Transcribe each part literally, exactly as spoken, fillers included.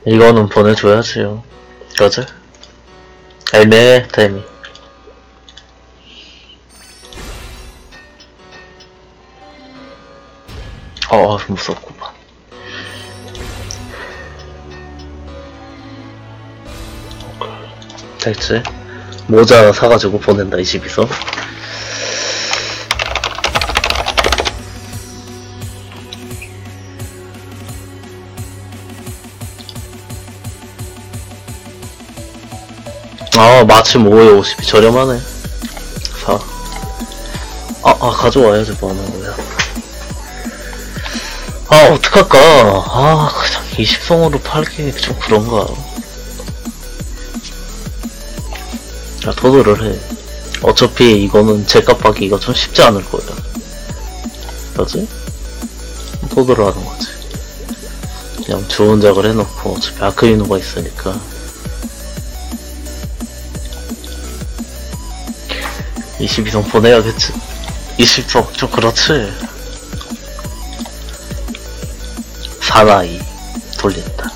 이거는 보내줘야지요. 그지? 애매해, 타이밍. 어, 무섭구만. 됐지? 모자 하나 사가지고 보낸다, 이 집에서. 아, 마침 오에 오십이 저렴하네. 사. 아, 아, 가져와야지, 뭐 하는 거야. 아, 어떡할까. 아, 그냥 이십 성으로 팔기 좀 그런가. 야, 도도를 해. 어차피 이거는 제값 받기가 좀 쉽지 않을 거야. 그지? 도도를 하는 거지. 그냥 좋은 작을 해놓고 어차피 아크이노가 있으니까. 이십이 성 보내야겠지. 이십 성 좀 그렇지. 사나이 돌린다.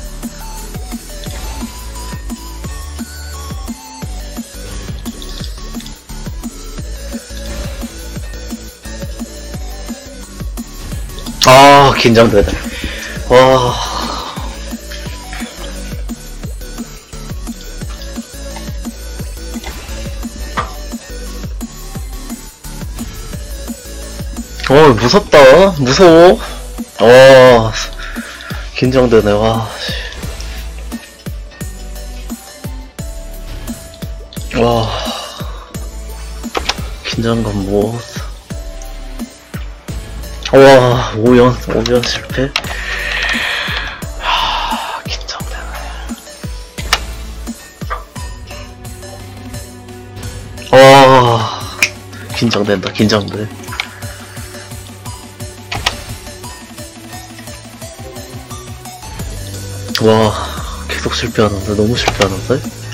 아, 긴장되네. 와. 어, 무섭다. 무서워. 어, 긴장되네. 와. 와. 긴장감 뭐. 와, 오 연, 오 연 실패? 하, 긴장되네. 와, 긴장된다, 긴장돼. 와, 계속 실패하는데, 너무 실패하는데?